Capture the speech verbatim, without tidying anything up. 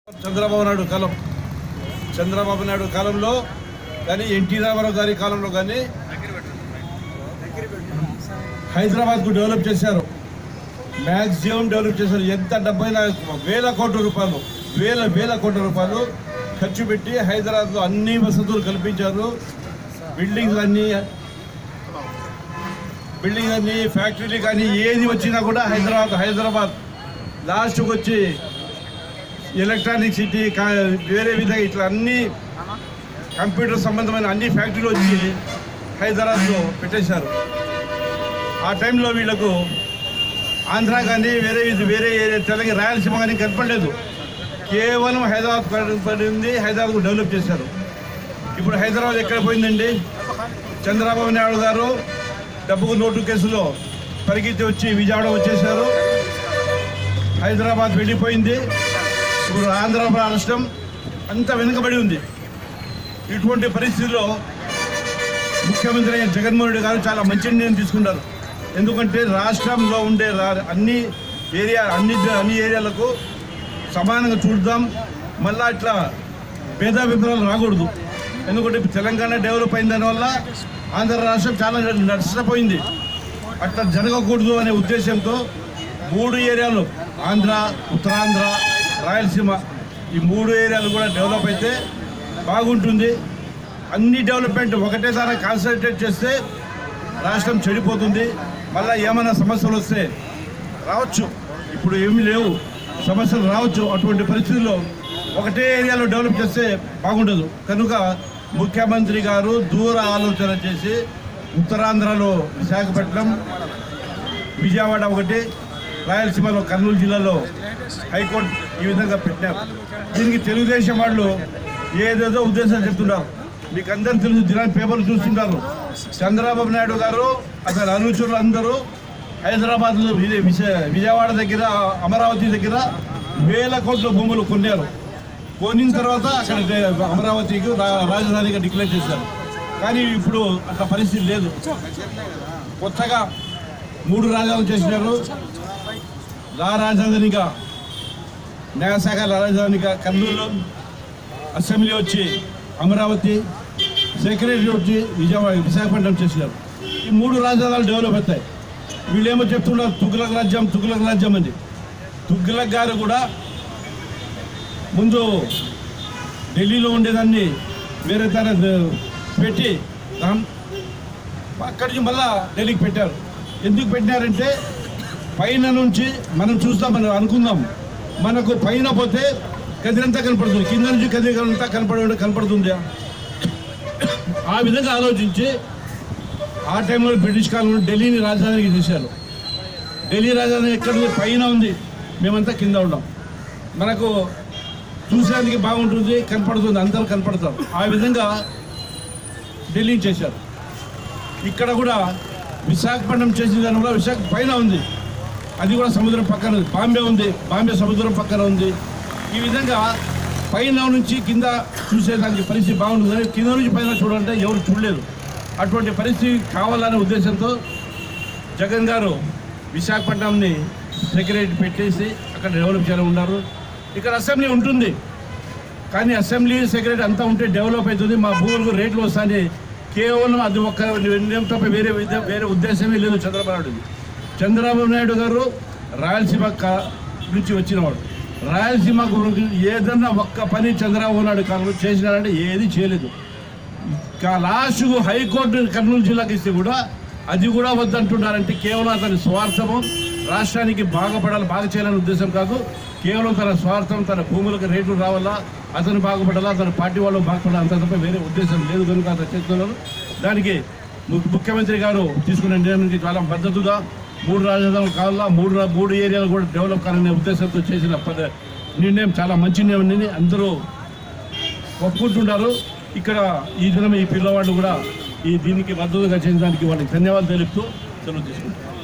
చంద్రబాబు నాయుడు కాలం చంద్రబాబు నాయుడు కాలంలో కానీ ఎన్టీ రామారావు గారి కాలంలో కానీ హైదరాబాద్కు డెవలప్ చేశారు. మ్యాక్సిమం డెవలప్ చేశారు. ఎంత డబ్బైనా వేల కోట్ల రూపాయలు వేల వేల కోట్ల రూపాయలు ఖర్చు పెట్టి హైదరాబాద్లో అన్ని వసతులు కల్పించారు. బిల్డింగ్స్ అన్నీ బిల్డింగ్ అన్నీ ఫ్యాక్టరీలు కానీ ఏది వచ్చినా కూడా హైదరాబాద్ హైదరాబాద్ లాస్ట్కి వచ్చి ఎలక్ట్రానిక్ సిటీ వేరే విధంగా ఇట్లా అన్ని కంప్యూటర్ సంబంధమైన అన్ని ఫ్యాక్టరీలు వచ్చి హైదరాబాద్లో పెట్టేశారు. ఆ టైంలో వీళ్ళకు ఆంధ్ర కానీ వేరే వేరే తెలంగాణ రాయలసీమ కానీ కనపడలేదు. కేవలం హైదరాబాద్ పడింది. హైదరాబాద్కు డెవలప్ చేశారు. ఇప్పుడు హైదరాబాద్ ఎక్కడ పోయిందండి? చంద్రబాబు నాయుడు గారు డబ్బుకు నోటు కేసులో పరిగెత్తి వచ్చి విజయవాడ వచ్చేశారు. హైదరాబాద్ వెళ్ళిపోయింది. ఇప్పుడు ఆంధ్ర రాష్ట్రం అంతా వెనుకబడి ఉంది. ఇటువంటి పరిస్థితుల్లో ముఖ్యమంత్రి అయిన జగన్మోహన్ రెడ్డి గారు చాలా మంచి నిర్ణయం తీసుకున్నారు. ఎందుకంటే రాష్ట్రంలో ఉండే అన్ని ఏరియా అన్ని అన్ని ఏరియాలకు సమానంగా చూద్దాం. మళ్ళా ఇట్లా భేదాభిప్రాయాలు రాకూడదు. ఎందుకంటే తెలంగాణ డెవలప్ అయిన దానివల్ల ఆంధ్ర రాష్ట్రం చాలా నష్టపోయింది. అట్లా జరగకూడదు అనే ఉద్దేశంతో మూడు ఏరియాలు ఆంధ్ర, ఉత్తరాంధ్ర, రాయలసీమ ఈ మూడు ఏరియాలు కూడా డెవలప్ అయితే బాగుంటుంది. అన్ని డెవలప్మెంట్ ఒకటే సారి కాన్సన్ట్రేట్ చేస్తే రాష్ట్రం చెడిపోతుంది. మళ్ళీ ఏమైనా సమస్యలు వస్తే రావచ్చు. ఇప్పుడు ఏమీ లేవు, సమస్యలు రావచ్చు. అటువంటి పరిస్థితుల్లో ఒకటే ఏరియాలో డెవలప్ చేస్తే బాగుండదు. కనుక ముఖ్యమంత్రి గారు దూర ఆలోచన చేసి ఉత్తరాంధ్రలో విశాఖపట్నం, విజయవాడ ఒకటి, రాయలసీమలో కర్నూలు జిల్లాలో హైకోర్టు ఈ విధంగా పెట్టారు. దీనికి తెలుగుదేశం వాళ్ళు ఏదేదో ఉద్దేశాలు చెప్తున్నారు. మీకు అందరూ తెలుసు, దినాన్ని పేపర్లు చూస్తుంటారు. చంద్రబాబు నాయుడు గారు అతని అనుచరులు అందరూ హైదరాబాద్లో విజయవాడ దగ్గర, అమరావతి దగ్గర వేల కోట్ల భూములు కొన్నారు. కొనిన తర్వాత అక్కడ అమరావతికి రాజధానిగా డిక్లేర్ చేశారు. కానీ ఇప్పుడు అట్లా పరిస్థితి లేదు. కొత్తగా మూడు రాజధానులు చేసినారు. రా రాజధానిగా న్యాయశాఖ రాజధానిగా కర్నూలు, అసెంబ్లీ వచ్చి అమరావతి, సెక్రటరీ వచ్చి విజయవాడ విశాఖపట్నం చేసినారు. ఈ మూడు రాజధానులు డెవలప్ అవుతాయి. వీళ్ళేమో చెప్తున్నారు తుగ్లక్ రాజ్యం తుగ్లక్ రాజ్యం అని. తుగ్లక్ గారు కూడా ముందు ఢిల్లీలో ఉండేదాన్ని వేరే తన పెట్టి అక్కడి నుంచి మళ్ళా ఢిల్లీకి పెట్టారు. ఎందుకు పెట్టినారంటే పైన నుంచి మనం చూస్తాం, మనం అనుకుందాం, మనకు పైన పోతే కదిరంతా కనపడుతుంది, కింద నుంచి కదిరంతా కనపడ కనపడుతుంది ఆ విధంగా ఆలోచించి ఆ టైంలో బ్రిటిష్ కాలంలో ఢిల్లీని రాజధానికి చేశారు. ఢిల్లీ రాజధాని ఎక్కడ పైన ఉంది, మేమంతా కింద ఉన్నాం. మనకు చూసేందుకు బాగుంటుంది, కనపడుతుంది, అందరూ కనపడతారు. ఆ విధంగా ఢిల్లీని చేశారు. ఇక్కడ కూడా విశాఖపట్నం చేసిన దానివల్ల విశాఖ పైన ఉంది, అది కూడా సముద్రం పక్కన ఉంది. బాంబే ఉంది, బాంబే సముద్రం పక్కన ఉంది. ఈ విధంగా పైన నుంచి కింద చూసేదానికి పరిస్థితి బాగుంటుంది. కింద నుంచి పైన చూడాలంటే ఎవరు చూడలేదు. అటువంటి పరిస్థితి కావాలనే ఉద్దేశంతో జగన్ గారు విశాఖపట్నంని సెక్రటరీ పెట్టేసి అక్కడ డెవలప్ చేయాలని ఉన్నారు. ఇక్కడ అసెంబ్లీ ఉంటుంది, కానీ అసెంబ్లీ సెక్రటరీ అంతా ఉంటే డెవలప్ అవుతుంది, మా భూములకు రేట్లు వస్తాయని కేవలం అది ఒక్క నిర్ణయం తప్ప వేరే వేరే ఉద్దేశమే లేదు చంద్రబాబు నాయుడు. చంద్రబాబు నాయుడు గారు రాయలసీమ నుంచి వచ్చినవాడు. రాయలసీమ గురించి ఏదన్నా ఒక్క పని చంద్రబాబు నాయుడు కాలంలో చేసినారంటే ఏది చేయలేదు. లాస్ట్కు హైకోర్టు కర్నూలు జిల్లాకి ఇస్తే కూడా అది కూడా వద్దంటున్నారంటే కేవలం అతని స్వార్థము, రాష్ట్రానికి బాగుపడాలి, బాగా చేయాలనే ఉద్దేశం కాదు. కేవలం తన స్వార్థం, తన భూములకు రేట్లు రావాలా, అతను బాగుపడాలా, తన పార్టీ వాళ్ళు బాగుపడాలి, అంత తప్ప వేరే ఉద్దేశం లేదు. కనుక అతను చేస్తున్నారు. దానికి ముఖ్యమంత్రి గారు తీసుకున్న నిర్ణయానికి చాలా మద్దతుగా మూడు రాజధానులు కావాలా, మూడు మూడు ఏరియాలు కూడా డెవలప్ కావాలనే ఉద్దేశంతో చేసిన నిర్ణయం చాలా మంచి నిర్ణయం అందరూ ఒప్పుకుంటున్నారు. ఇక్కడ ఈ దినం ఈ పిల్లవాళ్ళు కూడా ఈ దీనికి మద్దతుగా చేసిన దానికి వాళ్ళకి ధన్యవాదాలు తెలుపుతూ సెలవు తీసుకుంటారు.